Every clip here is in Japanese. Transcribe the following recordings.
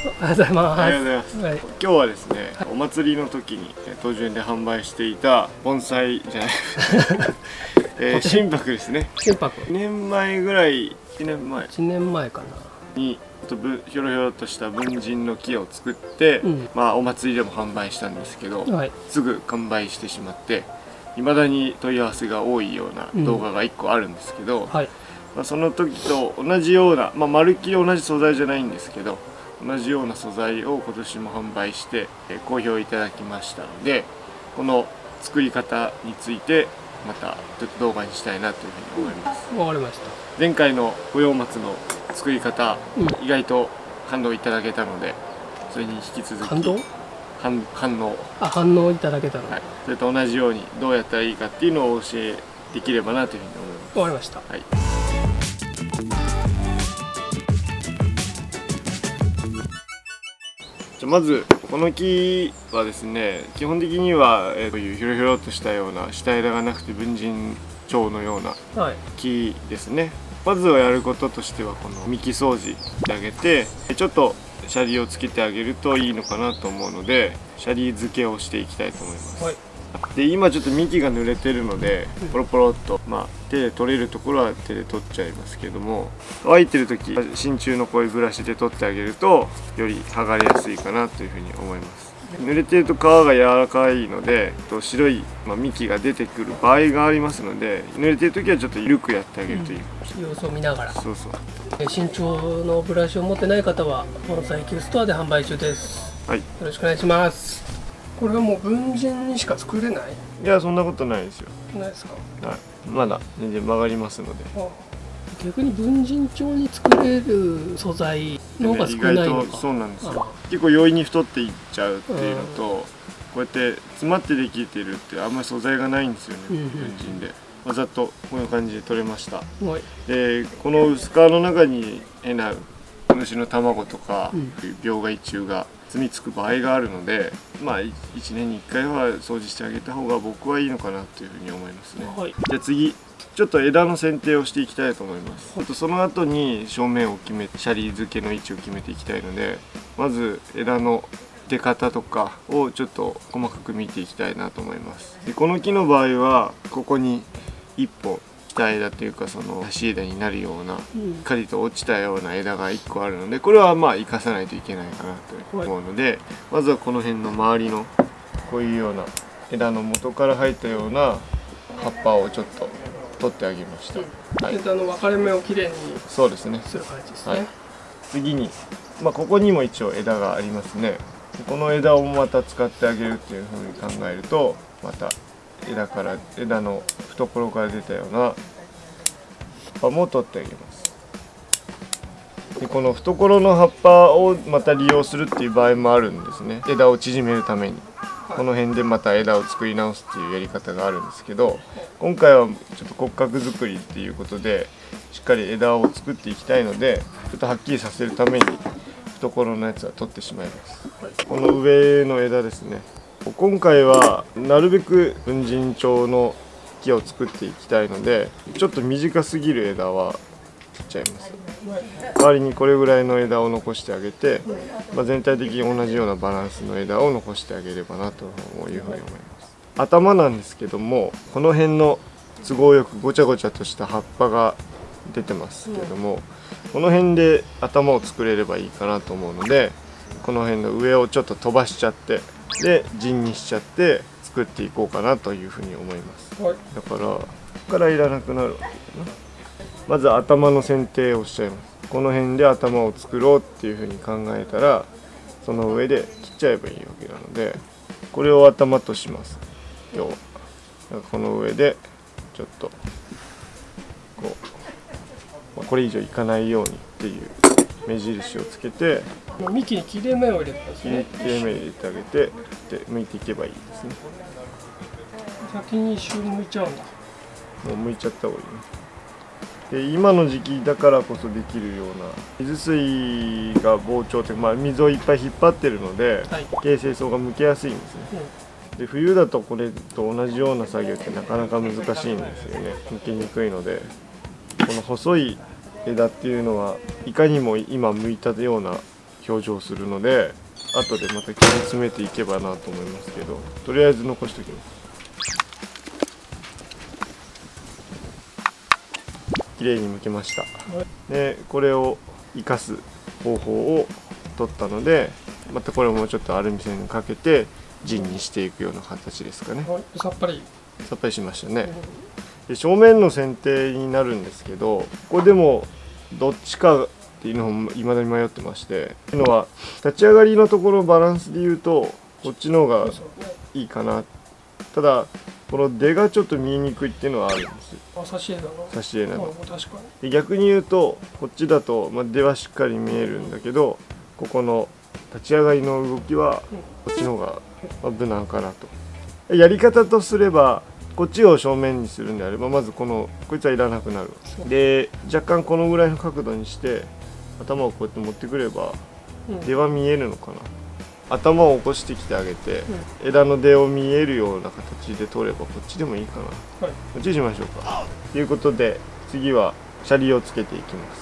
ありがとうございます。 ありがとうございます。 はい、 今日はですね、お祭りの時に東樹園で販売していた盆栽じゃない心拍ですね。 心拍。 2年前ぐらい、1年前 1年前かなにひょろひょろとした文人の木を作って、まあお祭りでも販売したんですけど、 はい、 すぐ完売してしまって未だに問い合わせが多いような動画が1個あるんですけど、 はい、 まあその時と同じような、まあ、まるっきり同じ素材じゃないんですけど、同じような素材を今年も販売して好評いただきましたので、この作り方についてまたちょっと動画にしたいなというふうに思います。 わかりました。 前回の五葉松の作り方、意外と感動いただけたので、それに引き続き反応反応いただけたので、 はい、それと同じようにどうやったらいいかっていうのをお教えできればなというふうに思います。 わかりました。 はい。まずこの木はですね、基本的にはこういうひょろひょろとしたような下枝がなくて文人蝶のような木ですね。まずはやることとしてはこの幹掃除してあげて、ちょっとシャリをつけてあげるといいのかなと思うので、シャリ付けをしていきたいと思います。はい、で今ちょっと幹が濡れてるのでポロポロっと、まあ、手で取れるところは手で取っちゃいますけども、乾いてる時真鍮のこういうブラシで取ってあげるとより剥がれやすいかなというふうに思います。濡れてると皮が柔らかいので白い、幹が出てくる場合がありますので、濡れてる時はちょっと緩くやってあげるといいかもしれない。 様子を見ながら。 そうそう。 身長のブラシを持ってない方は盆栽級ストアで販売中です。はい、よろしくお願いします。これはもう文人にしか作れない？ いや、そんなことないですよ。 ないですか？ はい、まだ全然曲がりますので。 逆に文人帳に作れる素材の方が少ないのか。 意外とそうなんですよ。結構容易に太っていっちゃうっていうのと、こうやって詰まってできてるってあんまり素材がないんですよね、文人で。わざとこんな感じで取れました。でこの薄皮の中に変な虫の卵とか、病害虫が住み着く場合があるので、まあ1年に1回は掃除してあげた方が僕はいいのかなというふうに思いますね。じゃあ次ちょっと枝の剪定をしていきたいと思います。その後に正面を決めてシャリ付けの位置を決めていきたいので、まず枝の出方とかをちょっと細かく見ていきたいなと思います。でこの木の場合はここに1本下枝というかその差し枝になるようなしっかりと落ちたような枝が1個あるので、これはまあ生かさないといけないかなと思うので、まずはこの辺の周りのこういうような枝の元から生えたような葉っぱをちょっと取ってあげました。 枝の分かれ目をきれいにそうですね。 する感じですね。 次に、ここにも一応枝がありますね。この枝をまた使ってあげるっていうふうに考えると、また枝の懐から出たような葉っぱも取ってあげます。でこの懐の葉っぱをまた利用するっていう場合もあるんですね。枝を縮めるためにこの辺でまた枝を作り直すっていうやり方があるんですけど、今回はちょっと骨格作りっていうことでしっかり枝を作っていきたいので、ちょっとはっきりさせるために懐のやつは取ってしまいます。この上の枝ですね。今回はなるべく文人帳の木を作っていきたいので、ちょっと短すぎる枝は切っちゃいます。代わりにこれぐらいの枝を残してあげて、全体的に同じようなバランスの枝を残してあげればなというふうに思います。頭なんですけども、この辺の都合よくごちゃごちゃとした葉っぱが出てますけども、この辺で頭を作れればいいかなと思うので、この辺の上をちょっと飛ばしちゃってで陣にしちゃって作っていこうかなというふうに思います。だからここからいらなくなるわけだな。まず頭の剪定をしちゃいます。この辺で頭を作ろうっていうふうに考えたら、その上で切っちゃえばいいわけなので、これを頭とします。今日はこの上でちょっとこれ以上いかないようにっていう目印をつけて、 幹に切れ目を入れてますね。 切れ目入れてあげて、で剥いていけばいいですね。 先に一緒に剥いちゃうんだ。 もう剥いちゃった方がいいね。で今の時期だからこそできるような水水が膨張というか、水をいっぱい引っ張ってるので、形成層が剥けやすいんですね。で冬だとこれと同じような作業ってなかなか難しいんですよね。剥けにくいので、この細い枝っていうのはいかにも今剥いたような表情するので、後でまた切り詰めていけばなと思いますけど、とりあえず残しておきます。綺麗に剥けました。でこれを生かす方法を取ったので、またこれもちょっとアルミ線にかけて陣にしていくような形ですかね。 さっぱりしましたね。で正面の剪定になるんですけど、これでもどっちかっていうのを未だに迷ってまして、っていうのは立ち上がりのところバランスで言うとこっちの方がいいかな。ただこの出がちょっと見えにくいっていうのはあるんですよ。 挿絵だな。 挿絵なの。 確かに。で逆に言うとこっちだと、出はしっかり見えるんだけど、ここの立ち上がりの動きはこっちの方が無難かなと。やり方とすればこっちを正面にするんであれば、まずこいつはいらなくなる。で若干このぐらいの角度にして頭をこうやって持ってくれば出は見えるのかな。頭を起こしてきてあげて、枝の出を見えるような形で取ればこっちでもいいかな。こっちにしましょうか。ということで次はシャリをつけていきます。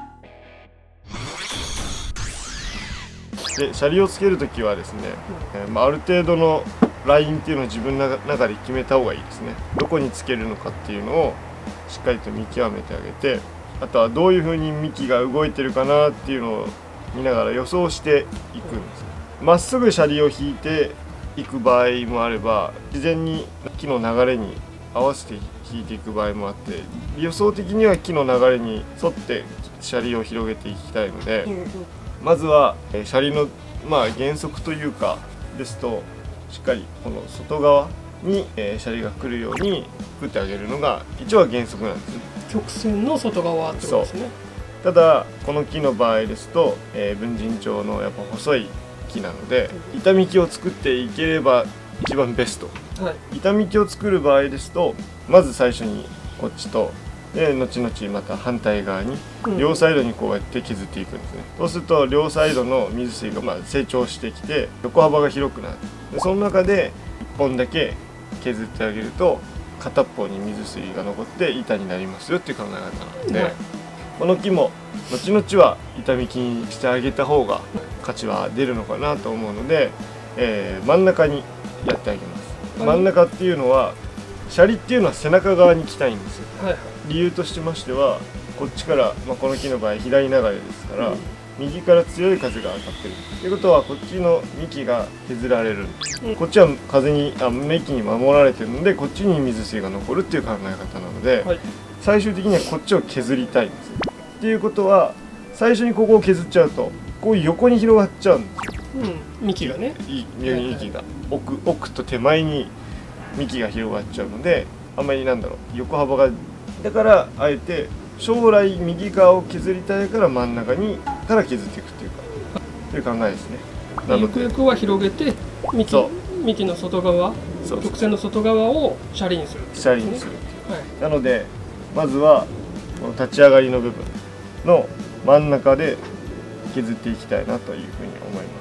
でシャリをつけるときはですね、ある程度のラインっていうのを自分の中で決めた方がいいですね。どこにつけるのかっていうのをしっかりと見極めてあげて、あとはどういうふうに幹が動いてるかなっていうのを見ながら予想していくんですね。まっすぐシャリを引いていく場合もあれば、自然に木の流れに合わせて引いていく場合もあって、予想的には木の流れに沿ってシャリを広げていきたいので、まずはシャリの原則というかですと、しっかりこの外側にシャリが来るように作ってあげるのが一応は原則なんです。 曲線の外側ってことですね。 ただこの木の場合ですと、文人町のやっぱ細い木なので、板幹を作っていければ一番ベスト。板幹を作る場合ですと、まず最初にこっちとで後々また反対側に両サイドにこうやって削っていくんですね。そうすると両サイドの水水が成長してきて横幅が広くなる。でその中で1本だけ削ってあげると片っぽに水水が残って板になりますよっていう考え方なので、この木も後々は板幹にしてあげた方が価値は出るのかなと思うので、真ん中にやってあげます。真ん中っていうのはシャリっていうのは背中側に来たいんですよ。理由としましてはこっちから、この木の場合左流れですから、右から強い風が当たってるということはこっちの幹が削られる、こっちは風に幹に守られてるのでこっちに水水が残るっていう考え方なので、最終的にはこっちを削りたいんですよ。っていうことは最初にここを削っちゃうとこう横に広がっちゃうんですよ。 幹がね、 幹が奥と手前に幹が広がっちゃうので、あんまり横幅が、だからあえて将来右側を削りたいから真ん中にから削っていくっていうかという考えですね。 ゆくゆくは広げて幹の外側、曲線の外側をシャリにする。 シャリにするっていう。なのでまずはこの立ち上がりの部分の真ん中で削っていきたいなというふうに思います。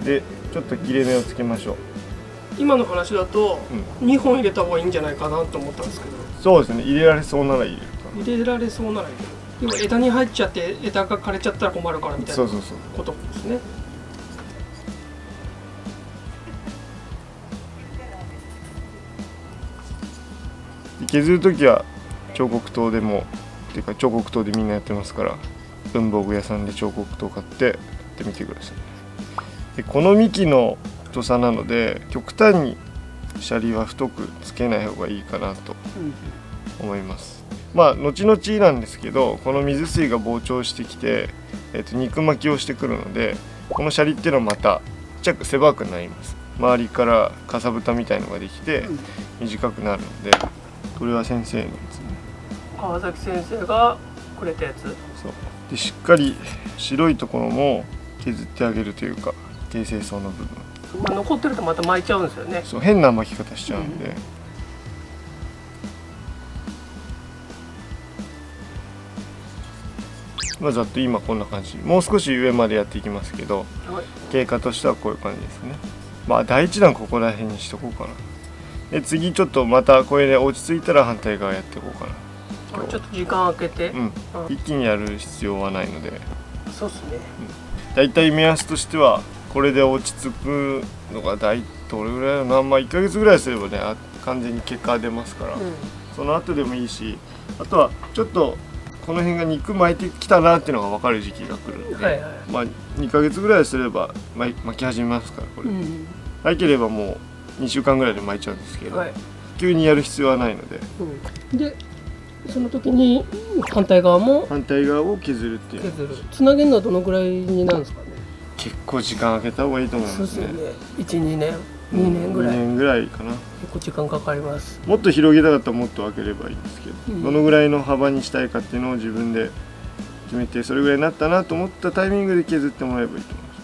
でちょっと切れ目をつけましょう。 今の話だと2本入れた方がいいんじゃないかなと思ったんですけど。 そうですね、入れられそうなら入れるか。 入れられそうなら入れる。でも枝に入っちゃって枝が枯れちゃったら困るからみたいなことですね。 削る時は彫刻刀でもっていうか彫刻刀でみんなやってますから、文房具屋さんで彫刻刀買ってやってみてください。でこの幹の太さなので極端にシャリは太くつけない方がいいかなと思います。後々なんですけど、この水水が膨張してきて、肉巻きをしてくるので、このシャリっていうのはまたちっちゃく狭くなります。周りからかさぶたみたいのができて短くなるので、これは先生のやつね。 川崎先生がくれたやつ。そうでしっかり白いところも削ってあげるというか、形成層の部分残ってるとまた巻いちゃうんですよね。 そう、変な巻き方しちゃうんで、ざっと今こんな感じ。もう少し上までやっていきますけど、経過としてはこういう感じですね。第一弾ここら辺にしとこうかな。で次ちょっとまたこれで落ち着いたら反対側やっていこうかな。 ちょっと時間空けて、 一気にやる必要はないので。 そうですね。 だいたい目安としてはこれで落ち着くのがどれぐらいの1ヶ月ぐらいすればね完全に結果が出ますから、その後でもいいし、あとはちょっとこの辺が肉巻いてきたなっていうのが分かる時期が来るので、まあ2ヶ月ぐらいすれば巻き始めますからこれ、早ければもう2週間ぐらいで巻いちゃうんですけど、急にやる必要はないので、 でその時に反対側を削るっていう。 つなげるのはどのぐらいになるんですかね。 結構時間空けた方がいいと思いますね。 1、2年2年ぐらい、 2年ぐらいかな。 結構時間かかります。 もっと広げたかったらもっと分ければいいんですけど、どのぐらいの幅にしたいかっていうのを自分で決めて、それぐらいになったなと思ったタイミングで削ってもらえばいいと思います。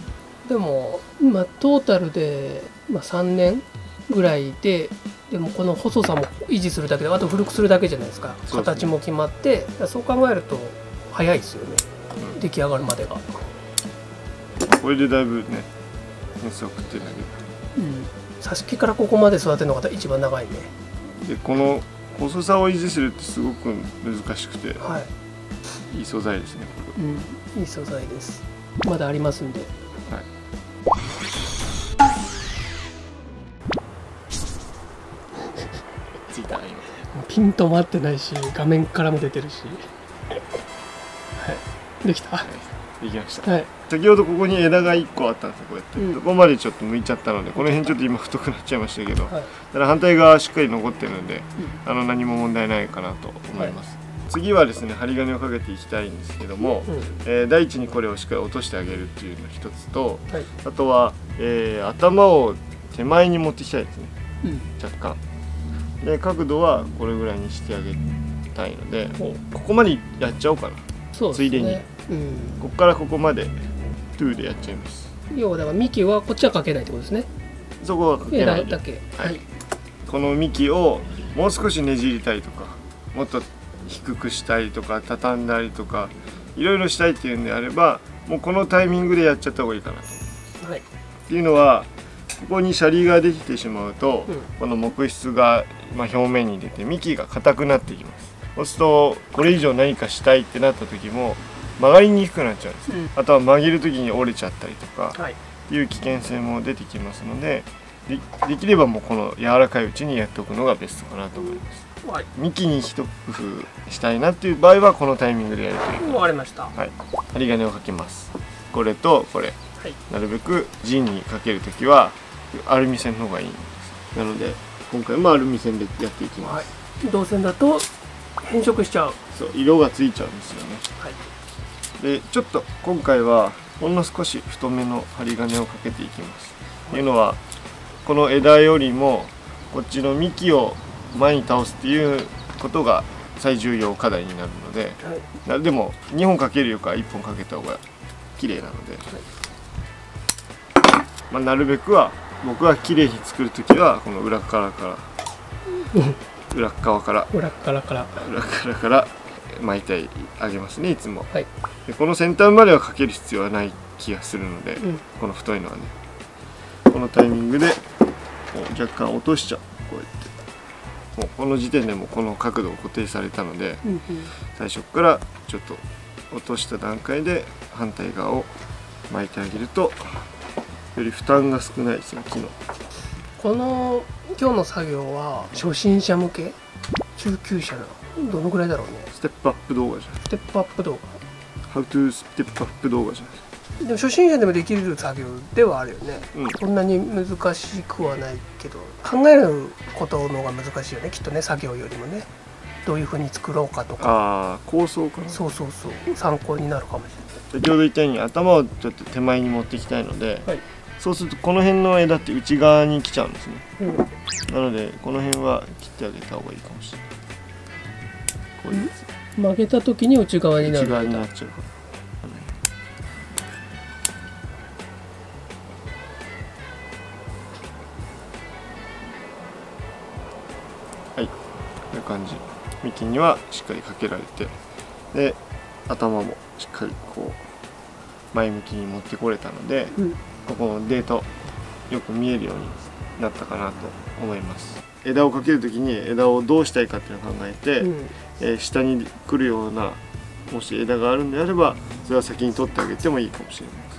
でもトータルで、3年ぐらいでもこの細さも維持するだけで、あと古くするだけじゃないですか。形も決まって、そう考えると早いですよね、出来上がるまでが。 これでだいぶね熱を送ってるんだけど、 挿し木からここまで育てるのが一番長いね。 でこの細さを維持するってすごく難しくて、いい素材ですねこれ。 いい素材です。まだありますんで。 ついたな今。 ピントも合ってないし、画面からも出てるし。できた。 できました。先ほどここに枝が1個あったんですよ、こうやって。そこまでちょっと向いちゃったので、この辺ちょっと今太くなっちゃいましたけど、ただ反対側しっかり残ってるので、何も問題ないかなと思います。次はですね、針金をかけていきたいんですけども、第一にこれをしっかり落としてあげるっていうのが一つと、あとは、頭を手前に持ってきたいですね、若干。で角度はこれぐらいにしてあげたいので、ここまでやっちゃおうかな。ついでに、ここからここまでトゥーでやっちゃいます。 要はだから幹はこっちはかけないってことですね。 そこはかけないで、 だけ。 この幹をもう少しねじりたいとか、もっと低くしたいとか、畳んだりとかいろいろしたいっていうんであれば、もうこのタイミングでやっちゃった方がいいかなと。っていうのは、ここにシャリができてしまうと、この木質が表面に出て幹が硬くなっていきます。そうするとこれ以上何かしたいってなった時も曲がりにくくなっちゃうんですよ。あとは曲げる時に折れちゃったりとかいう危険性も出てきますので、できればもうこの柔らかいうちにやっておくのがベストかなと思います。幹に一工夫したいなっていう場合はこのタイミングでやるという。 わかりました。 針金をかけます。これとこれ、なるべく陣にかける時はアルミ線の方がいいんです。なので今回もアルミ線でやっていきます。 銅線だと変色しちゃう。 そう色がついちゃうんですよね。でちょっと今回はほんの少し太めの針金をかけていきます。というのはこの枝よりもこっちの幹を前に倒すっていうことが最重要課題になるので、でも2本かけるよりか1本かけた方が綺麗なので、なるべくは僕は綺麗に作る時はこの裏側から巻いてあげますね、いつも。でこの先端まではかける必要はない気がするので、この太いのはね、このタイミングで若干落としちゃう。こうやってもうこの時点でもこの角度を固定されたので、最初からちょっと落とした段階で反対側を巻いてあげるとより負担が少ないですね、木の。この今日の作業は初心者向け、中級者のどのぐらいだろうね。 ステップアップ動画じゃない。 ステップアップ動画。 How to ステップアップ動画じゃない。 でも初心者でもできる作業ではあるよね。そんなに難しくはないけど、考えることのが難しいよね、きっとね、作業よりもね。どういうふうに作ろうかとか。 構想かな。 そう参考になるかもしれない。 先ほど言ったように頭をちょっと手前に持っていきたいので、そうするとこの辺の枝って内側に来ちゃうんですね。なのでこの辺は切ってあげた方がいいかもしれない。こういうやつ曲げた時に内側になる。 内側になっちゃうから。はい、こういう感じ。幹にはしっかりかけられて、で頭もしっかりこう前向きに持ってこれたので、ここのデートよく見えるようになったかなと思います。枝をかける時に枝をどうしたいかっていうのを考えて、下に来るようなもし枝があるんであればそれは先に取ってあげてもいいかもしれないですね。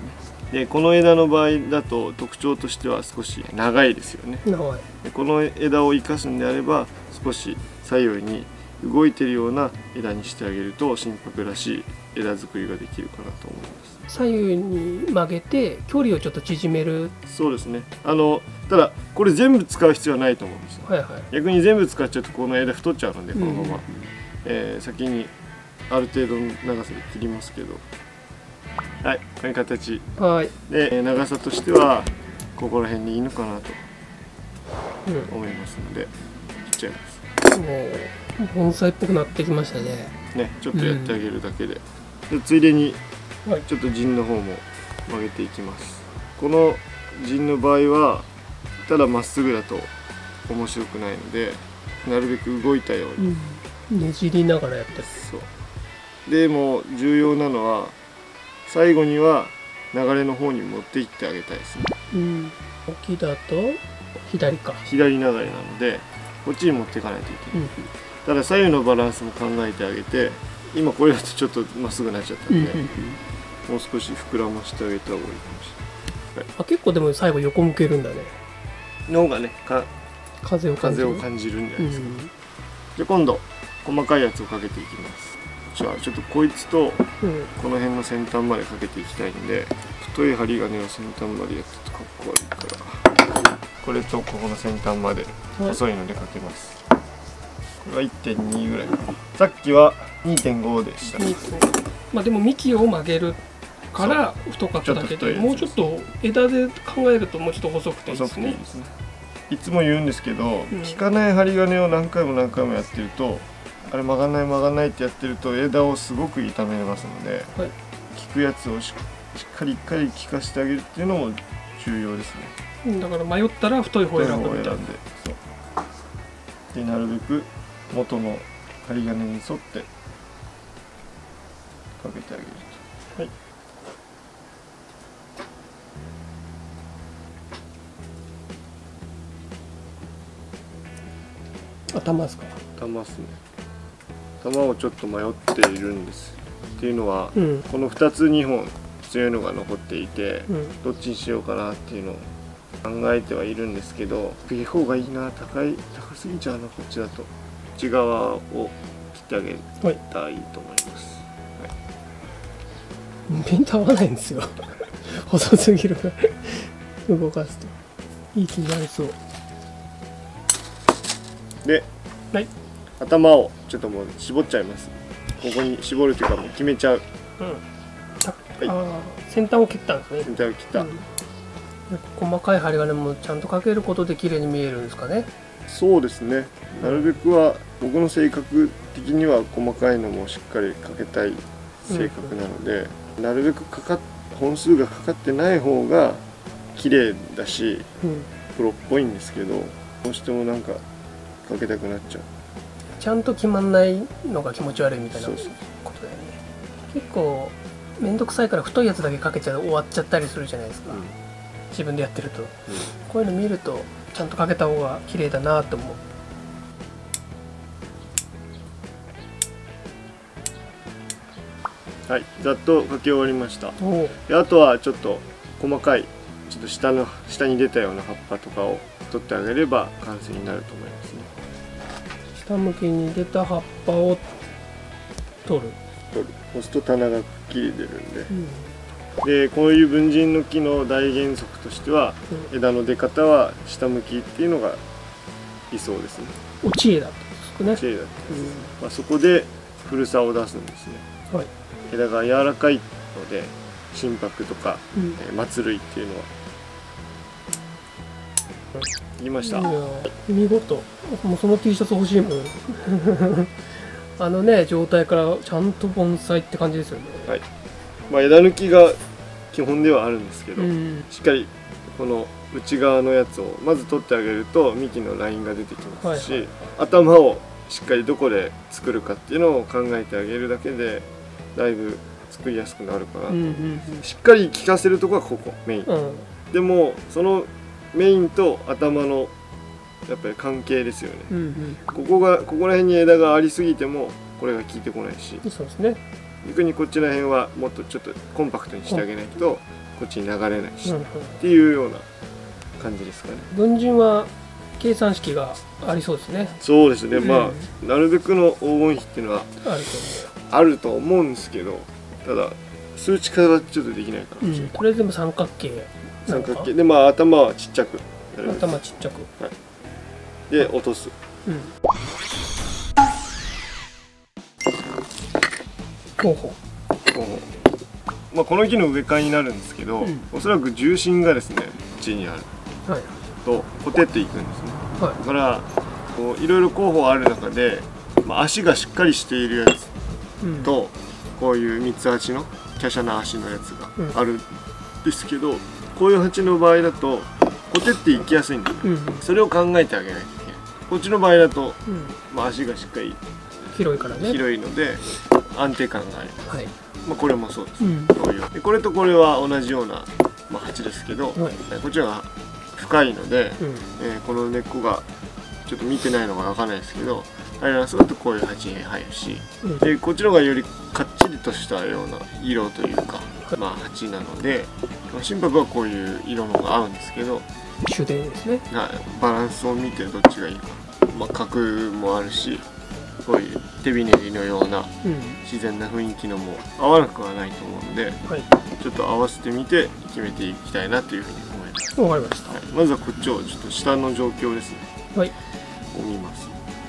でこの枝の場合だと特徴としては少し長いですよね。 長い。 でこの枝を生かすんであれば少し左右に動いてるような枝にしてあげると心拍らしい枝作りができるかなと思います。 左右に曲げて距離をちょっと縮める。 そうですね。ただこれ全部使う必要はないと思うんですよ。 はいはい。 逆に全部使っちゃうとこの枝太っちゃうのでこのまま、先にある程度の長さで切りますけど、はい、こういう形はい。 で長さとしてはここら辺でいいのかなとうん。 思いますので切っちゃいます。 もう盆栽っぽくなってきましたね。 ね、ちょっとやってあげるだけで、でついでにはい。 ちょっと陣の方も曲げていきます。この陣の場合はただまっすぐだと面白くないのでなるべく動いたように、 ねじりながらやってる。 そうでも重要なのは最後には流れの方に持っていってあげたいですね。 沖だと左か。 左流れなのでこっちに持っていかないといけない、ただ左右のバランスも考えてあげて、今これだとちょっとまっすぐなっちゃったんで、もう少し膨らましてあげた方がいいかもしれない。 あ、結構でも最後横向けるんだね。 の方がね風を感じる。 風を感じるんじゃないですか。で今度細かいやつをかけていきます。じゃあちょっとこいつとこの辺の先端までかけていきたいんで、太い針金を先端までやってるとかっこ悪いからこれとここの先端まで細いのでかけます。これは 1.2 ぐらいかな。さっきは 2.5 でした。 まあでも幹を曲げるから太かっただけで、もうちょっと枝で考えるともうちょっと細くていいですね。 いつも言うんですけど、効かない針金を何回も何回もやってると、あれ曲がんない曲がんないってやってると枝をすごく傷めますので、効くやつをしっかり効かせてあげるっていうのも重要ですね。 だから迷ったら太い方を選ぶみたいな。 でなるべく元の針金に沿ってかけてあげると。はい。 頭ですか。 玉ですね。玉をちょっと迷っているんです。っていうのは、この2つ2本強いのが残っていて、どっちにしようかなっていうのを考えてはいるんですけど、低い方がいいな、高すぎちゃうな、こっちだと。こっち側を切ってあげたらいいと思います。 ピント合わないんですよ。細すぎるから動かすといい気になりそう。 で、頭をちょっともう絞っちゃいます。ここに絞るというかもう決めちゃう。 先端を切ったんですね。 先端を切った。 細かい針金もちゃんとかけることで綺麗に見えるんですかね。 そうですね。なるべくは僕の性格的には細かいのもしっかりかけたい性格なので、なるべく本数がかかってない方が綺麗だし、プロっぽいんですけど、どうしてもなんかかけたくなっちゃう。 ちゃんと決まんないのが気持ち悪いみたいなことだよね。結構面倒くさいから太いやつだけかけちゃ終わっちゃったりするじゃないですか、自分でやってると、こういうの見るとちゃんとかけた方が綺麗だなと思う。はい、ざっとかけ終わりました。であとはちょっと細かいちょっと下に出たような葉っぱとかを取ってあげれば完成になると思いますね。 下向きに出た葉っぱを取る。 そうすると棚がくっきり出るんで、でこういう文人の木の大原則としては、枝の出方は下向きっていうのが理想ですね。 落ち枝ですね。 落ち枝って、そこで古さを出すんですね。枝が柔らかいので心拍とか、松類っていうのは言いました。 見事。もうその T シャツ欲しいもん。状態からちゃんと盆栽って感じですよね。 枝抜きが基本ではあるんですけど、しっかりこの内側のやつをまず取ってあげると幹のラインが出てきますし、頭をしっかりどこで作るかっていうのを考えてあげるだけでだいぶ作りやすくなるかなと。しっかり効かせるとこはここメイン、でもそのメインと頭のやっぱり関係ですよね。ここら辺に枝がありすぎてもこれが効いてこないし、 そうですね。 逆にこっちら辺はもっとちょっとコンパクトにしてあげないとこっちに流れないし、 うんうん、 っていうような感じですかね。 分陣は計算式がありそうですね。 そうですね、 うんまあなるべくの黄金比っていうのはあると思うんですけど、ただ数値化はちょっとできないかもしれない、 これ全部三角形三角形で、まあ頭はちっちゃくやるんです。 頭ちっちゃく、 はい、で落とす、 ほうほまあ、この木の植え替えになるんですけど、おそらく重心がですね地にあるとほてっていくんですね、だからこういろいろ候補ある中で、まあ、足がしっかりしているやつと、こういう三つ鉢の華奢な足のやつがあるんですけど、こういう鉢の場合だとほてっていきやすいんです、それを考えてあげないといけない。こっちの場合だと、まあ、足がしっかり広いからね、 広いので安定感があります、 はい、 まあ、これもそうです、同様でこれとこれは同じような、まあ、鉢ですけど、こっちが深いので、この根っこがちょっと見てないのが分かんないですけど、あれはそうとこういう鉢に入るし、でこっちの方がよりかっちりとしたような色というか、まあ、鉢なので、まあ、心拍はこういう色の方が合うんですけど、 主題ですね、 バランスを見てどっちがいいか、まあ、角もあるし、こういう手びねりのような自然な雰囲気のも合わなくはないと思うので、ちょっと合わせてみて決めていきたいなというふうに思います。 わかりました、 まずはこっちをちょっと下の状況ですね、を見ます。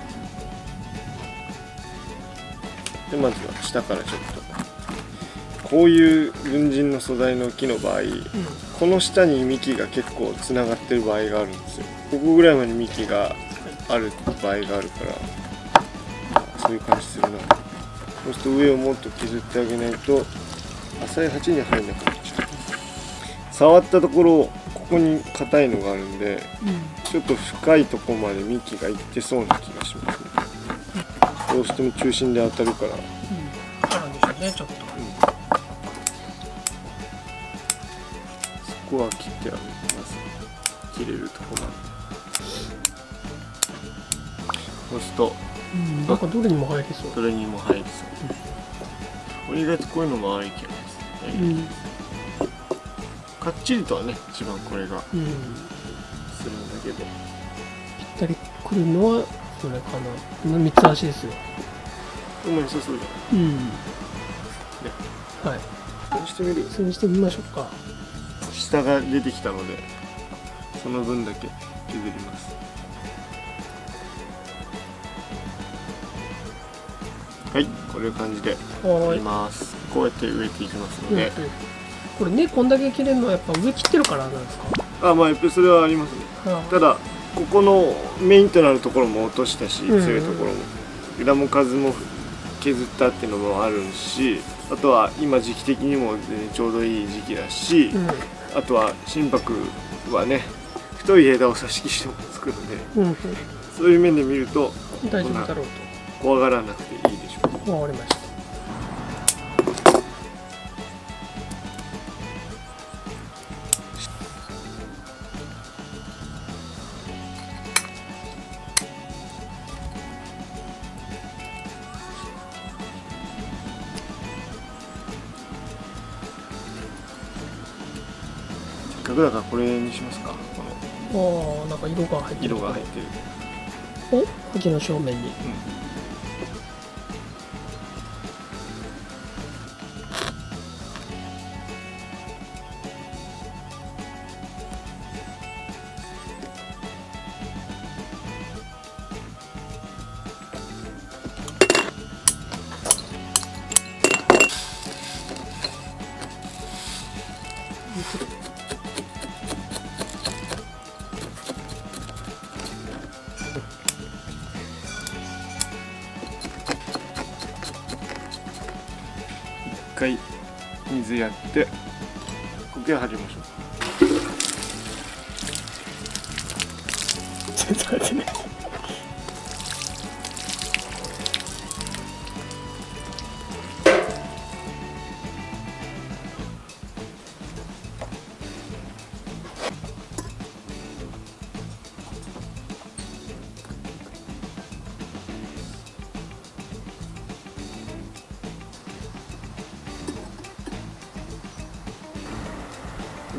でまずは下からちょっとこういう分陣の素材の木の場合、この下に幹が結構つながってる場合があるんですよ。ここぐらいまで幹がある場合があるから、そういう感じするな。そうすると上をもっと削ってあげないと浅い鉢に入んなくなっちゃう。触ったところここに硬いのがあるんで、ちょっと深いところまで幹がいってそうな気がしますね。どうしても中心で当たるから、 あるんでしょうね、ちょっと、 そこは切ってあげます。切れるところまで。そうするとなんかどれにも入りそう、 どれにも入りそう、これ意外とこういうのもある気がしますね、かっちりとはね一番これがするんだけど、ぴったりくるのはそれかな、三つ足ですよ。 うまい、そうそうじゃない。 はい。 そうしてみる。 そうしてみましょうか。 下が出てきたので、その分だけ削ります。はい、こういう感じでやります。こうやって植えていきますので、 これね、こんだけ切れるのはやっぱ植え切ってるからなんですか？ まあやっぱりそれはありますね。ただここのメインとなるところも落としたし、強いところも枝も数も削ったっていうのもあるし、あとは今時期的にもちょうどいい時期だし、あとは心拍はね太い枝を挿し木してもつくので、そういう面で見ると大丈夫だろうと怖がらなくていいでしょう。 わかりました。 せっかくだからこれにしますか。このなんか色が入ってる。 色が入ってる。 お、鉢の正面に。 一回水やって苔を張りましょう。 全然入ってない。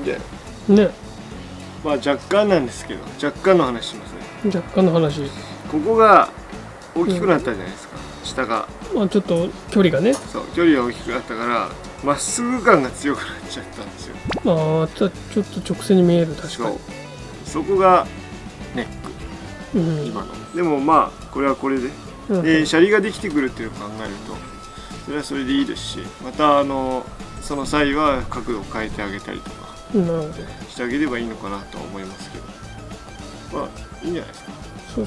んじゃね。 まあ若干なんですけど、若干の話しますね。 若干の話。 ここが大きくなったじゃないですか、下が。 まあちょっと距離がね。 そう、距離が大きくなったからまっすぐ感が強くなっちゃったんですよ。 ああ、ちょっと直線に見える。確かに。 そこがネック、 うん今の。でもまあこれはこれで、でシャリができてくるっていうのを考えるとそれはそれでいいですし、またその際は角度を変えてあげたりとかしてあげればいいのかなとは思いますけど、まあいいんじゃないですか。 そう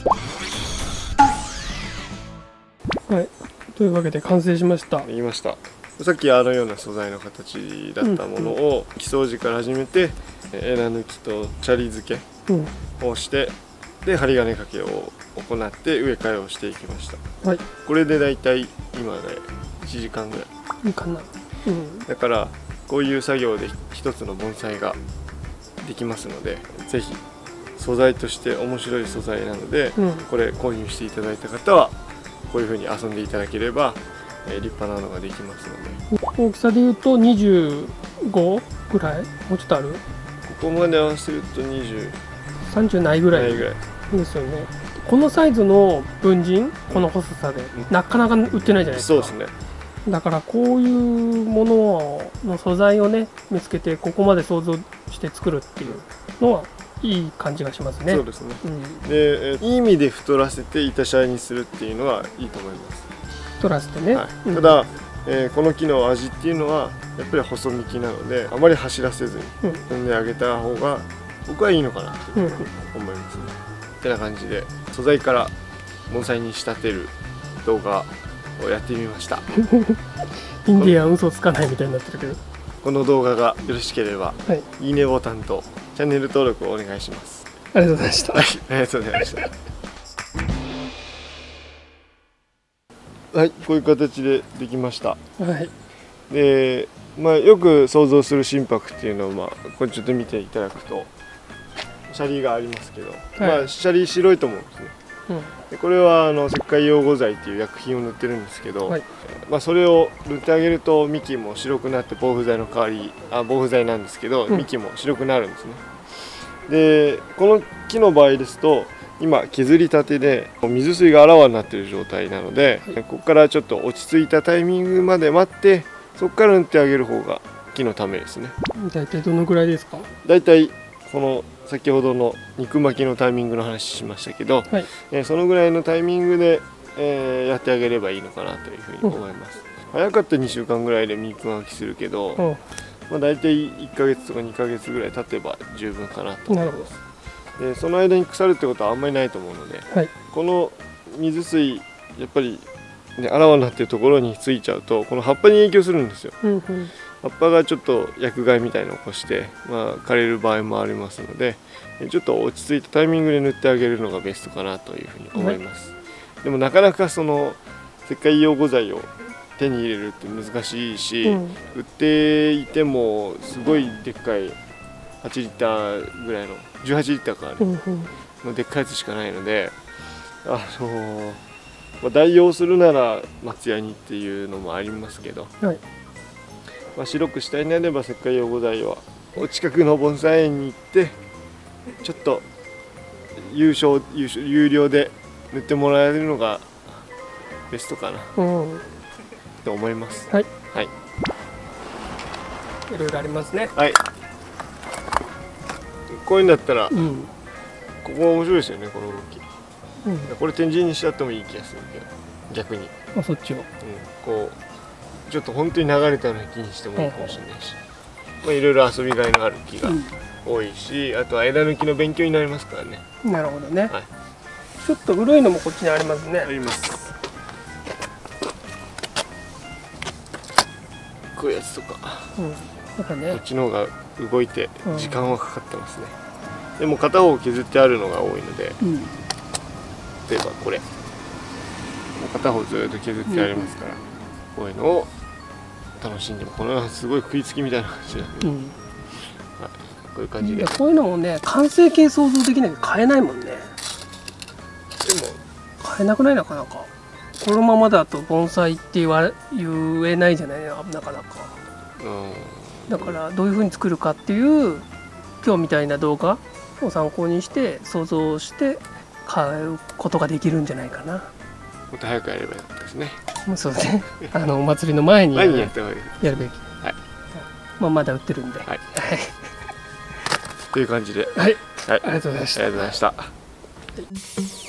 。はい、というわけで完成しました。 できました。さっきあのような素材の形だったものを基礎地から始めて枝抜きとチャリ付けをして、で針金掛けを行って植え替えをしていきました。 はい、 これでだいたい今で1時間ぐらいいいかな。 だからこういう作業で一つの盆栽ができますので、ぜひ素材として面白い素材なので、これ購入していただいた方はこういう風に遊んでいただければ立派なのができますので。 大きさでいうと25ぐらい、もうちょっとある。 ここまで合わせると20、 30ないぐらいですよね。このサイズの文人、この細さでなかなか売ってないじゃないですか。 そうですね。 だからこういうものの素材をね見つけてここまで想像して作るっていうのはいい感じがしますね。 そうですね。で、いい意味で太らせて板シャリにするっていうのはいいと思います。 太らせてね。 ただ、この木の味っていうのはやっぱり細身木なので、あまり走らせずに踏んであげた方が僕はいいのかなと思いますね。ってな感じで素材から盆栽に仕立てる動画をやってみました。 インディアン嘘つかないみたいになってるけど、 この動画がよろしければ、いいねボタンとチャンネル登録をお願いします。 ありがとうございました。 はい、ありがとうございました。はい、こういう形でできました。 はい。 で、よく想像する心拍っていうのをこれちょっと見ていただくとシャリがありますけど、シャリ白いと思うんですね。でこれは石灰養護剤っていう薬品を塗ってるんですけど、それを塗ってあげると幹も白くなって防腐剤の代わり防腐剤なんですけど、幹も白くなるんですね。でこの木の場合ですと今削りたてで水水があらわになっている状態なので、ここからちょっと落ち着いたタイミングまで待ってそこから塗ってあげる方が木のためですね。 大体どのぐらいですか？ 大体この先ほどの肉巻きのタイミングの話しましたけど、そのぐらいのタイミングで、やってあげればいいのかなというふうに思います。早かったら2週間ぐらいで肉巻きするけど、大体1ヶ月とか2ヶ月ぐらい経てば十分かなと思います。でその間に腐るってことはあんまりないと思うので、この水水やっぱり、あらわになっているところについちゃうとこの葉っぱに影響するんですよ。葉っぱがちょっと薬害みたいなのを起こして、枯れる場合もありますので、ちょっと落ち着いたタイミングで塗ってあげるのがベストかなというふうに思います。でもなかなかその石灰養護剤を手に入れるって難しいし、売っていてもすごいでっかい8リッターぐらいの18リッターかのでっかいやつしかないので、代用するなら松ヤニっていうのもありますけど、白くしたいなれば石灰養護剤はお近くの盆栽園に行ってちょっと有料で塗ってもらえるのがベストかなと思います。はい、 いろいろありますね。 こういうんだったら、ここ面白いですよね、この動き。これ展示にしちゃってもいい気がするけど、逆にそっちを、 こうちょっと本当に流れたような木にしてもいいかもしれないし、いろいろ遊びがいのある木が多いし、あとは枝抜きの勉強になりますからね。 なるほどね。ちょっと古いのもこっちにありますね。 あります。こういうやつとか、こっちの方が動いて時間はかかってますね。でも片方削ってあるのが多いので、例えばこれ片方ずっと削ってありますから、こういうのを楽しんでも、このすごい食いつきみたいな感じなんで、こういう感じで。 こういうのもね、完成形想像できないと買えないもんね。でも買えなくない？なかなかこのままだと盆栽って言えないじゃない、なかなか。 だからどういう風に作るかっていう今日みたいな動画を参考にして想像して買うことができるんじゃないかな。 もっと早くやればよかったですね。 そうですね。お祭りの前に前にやった方がいい。 やるべき。 はい。 まあまだ売ってるんで。 はい。という感じで。 はい。 はい。 ありがとうございました。 ありがとうございました。